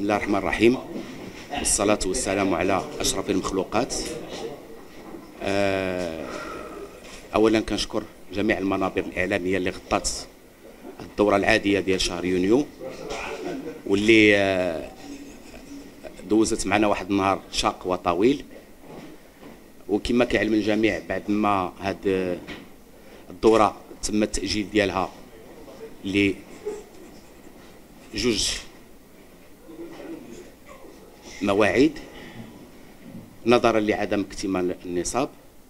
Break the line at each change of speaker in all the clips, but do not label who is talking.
بسم الله الرحمن الرحيم، والصلاة والسلام على أشرف المخلوقات. أولا كنشكر جميع المنابر الإعلامية اللي غطات الدورة العادية ديال شهر يونيو، واللي دوزت معنا واحد النهار شاق وطويل. وكما كيعلم الجميع، بعد ما هاد الدورة تم التأجيل ديالها لجوج مواعيد نظرا لعدم اكتمال النصاب،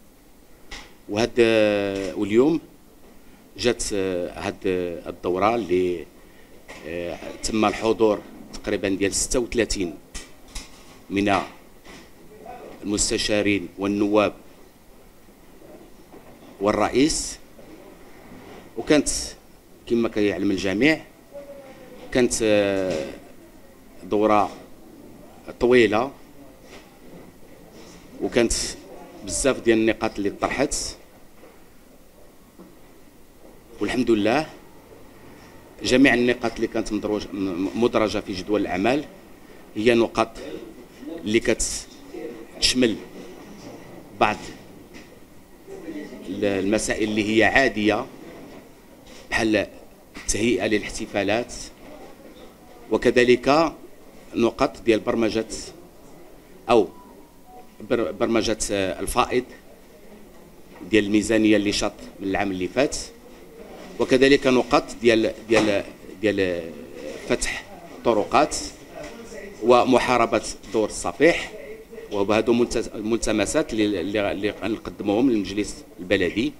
واليوم جات هاد الدورة اللي تم الحضور تقريبا ديال 36 من المستشارين والنواب والرئيس. وكانت كما كيعلم الجميع كانت دورة طويلة، وكانت بزاف ديال النقاط اللي طرحت، والحمد لله جميع النقاط اللي كانت مدرجة في جدول الأعمال هي نقاط اللي كتشمل بعض المسائل اللي هي عادية، بحال التهيئة للاحتفالات، وكذلك نقاط ديال برمجة الفائض ديال الميزانية اللي شاط من العام اللي فات، وكذلك نقاط ديال فتح طرقات ومحاربة دور الصفيح. وهذو ملتمسات اللي نقدموهم للمجلس البلدي.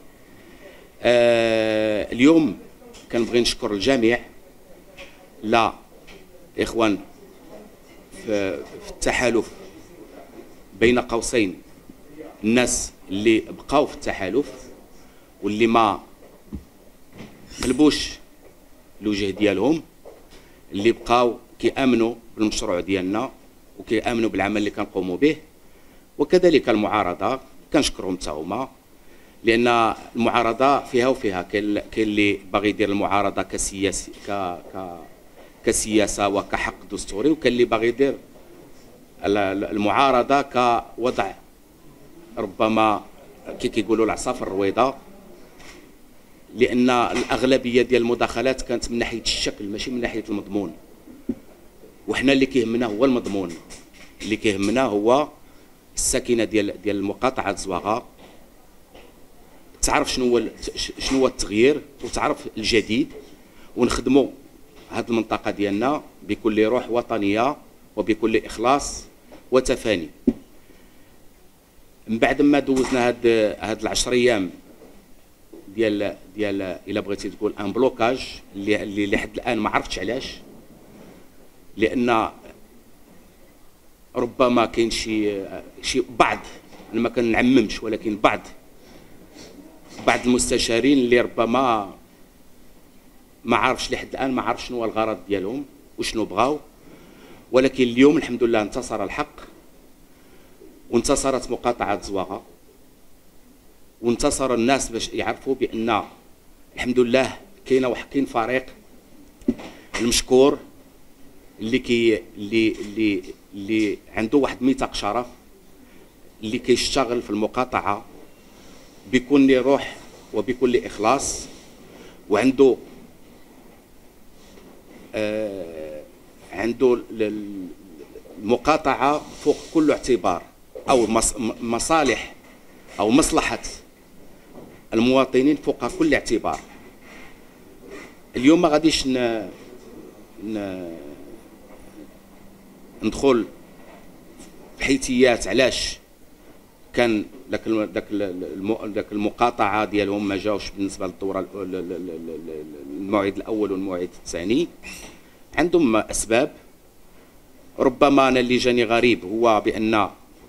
اليوم كنبغي نشكر الجميع، لا إخوان في التحالف، بين قوسين الناس اللي بقاو في التحالف واللي ما قلبوش الوجه ديالهم، اللي بقاو كيامنوا بالمشروع ديالنا وكيامنوا بالعمل اللي كنقوموا به، وكذلك المعارضه كنشكرهم حتى هما، لان المعارضه فيها وفيها. كاين اللي باغي يدير المعارضه كسياسه وكحق دستوري، وكاين اللي باغي يدير المعارضه كوضع ربما كيقولوا العصا في الرويضه، لان الاغلبيه ديال المداخلات كانت من ناحيه الشكل ماشي من ناحيه المضمون. وحنا اللي كيهمنا هو المضمون، اللي كيهمنا هو الساكنه ديال المقاطعه زواغا تعرف شنو هو التغيير وتعرف الجديد، ونخدموا هذه المنطقه ديالنا بكل روح وطنيه وبكل اخلاص وتفاني. من بعد ما دوزنا هاد العشر ايام ديال الا بغيتي تقول ان بلوكاج اللي لحد الان ما عرفتش علاش، لان ربما كاين شي بعض، انا ما كنعممش، ولكن بعض المستشارين اللي ربما ما عارفش لحد الان، ما عارف شنو هو الغرض ديالهم وشنو بغاو. ولكن اليوم الحمد لله انتصر الحق، وانتصرت مقاطعه زواغا، وانتصر الناس باش يعرفوا بان الحمد لله كاين فريق المشكور اللي عنده واحد ميثاق شرف، اللي كيشتغل في المقاطعه بكل روح وبكل اخلاص، وعنده المقاطعه فوق كل اعتبار، او مصالح او مصلحه المواطنين فوق كل اعتبار. اليوم ما غاديش ندخل في حيثيات علاش كان داك المقاطعه ديالهم ما جاوش بالنسبه للدوره الموعد الاول والموعد الثاني. عندهم اسباب، ربما انا اللي جاني غريب هو بان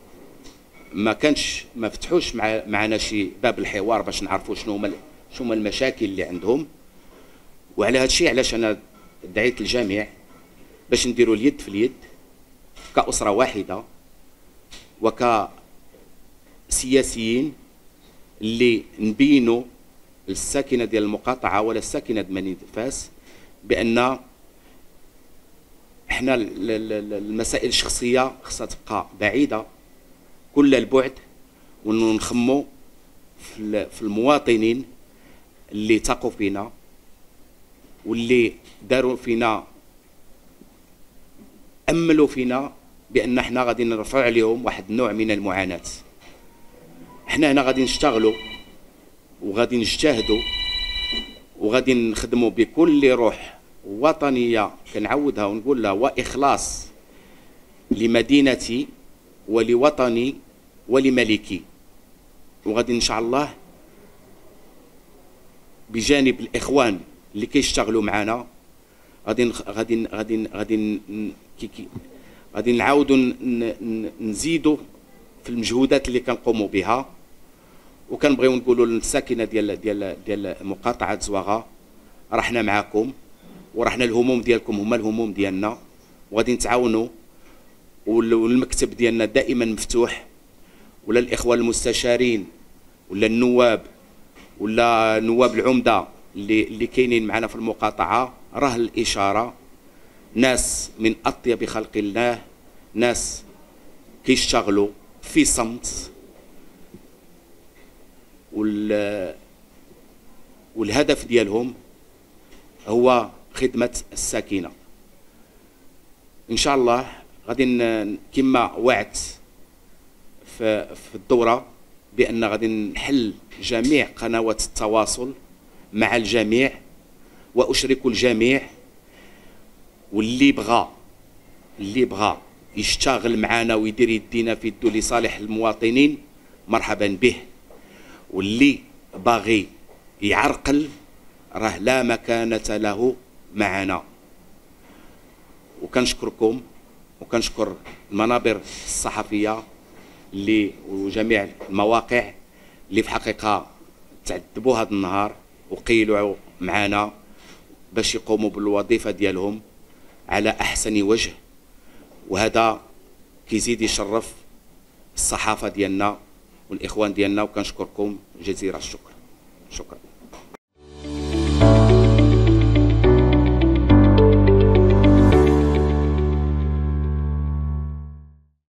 ما فتحوش معنا شي باب الحوار باش نعرفوا شنو هما المشاكل اللي عندهم. وعلى هذا الشيء علاش انا دعيت الجميع باش نديروا اليد في اليد كأسرة واحدة وكسياسيين، اللي نبينوا الساكنه ديال المقاطعه ولا الساكنه ديال مدينه فاس بان احنا المسائل الشخصيه خصها تبقى بعيده كل البعد، ونخمو في المواطنين اللي ثقوا فينا واللي داروا فينا، املوا فينا بان احنا غادي نرفع عليهم واحد النوع من المعاناه. احنا هنا غادي نشتغلوا وغادي نجتهدوا وغادي نخدموا بكل روح وطنيه، كنعودها ونقول لها واخلاص لمدينتي ولوطني ولملكي. وغادي ان شاء الله بجانب الاخوان اللي كيشتغلوا معنا غادي نعاودوا نزيدوا في المجهودات اللي كنقوموا بها. وكنبغيو نقولوا للساكنه ديال مقاطعه زواغا رحنا معاكم، ورحنا الهموم ديالكم هما الهموم ديالنا، وغادي نتعاونوا، والمكتب ديالنا دائما مفتوح، ولا الاخوه المستشارين ولا النواب ولا نواب العمده اللي كاينين معنا في المقاطعه، راه الاشاره ناس من اطيب خلق الله، ناس كيشتغلوا في صمت، والهدف ديالهم هو خدمه الساكنه. ان شاء الله غادي كما وعدت في الدوره بان غادي نحل جميع قنوات التواصل مع الجميع واشرك الجميع، واللي بغى يشتغل معنا ويدير يدينا في يدو لصالح المواطنين مرحبا به، واللي باغي يعرقل راه لا مكانة له معنا. وكنشكركم وكنشكر المنابر الصحفيه اللي وجميع المواقع اللي في حقيقه تعذبوا هذا النهار وقيلوا معنا باش يقوموا بالوظيفه ديالهم على احسن وجه. وهذا كيزيد يشرف الصحافه ديالنا والاخوان ديالنا، وكنشكركم جزيل الشكر. شكرا.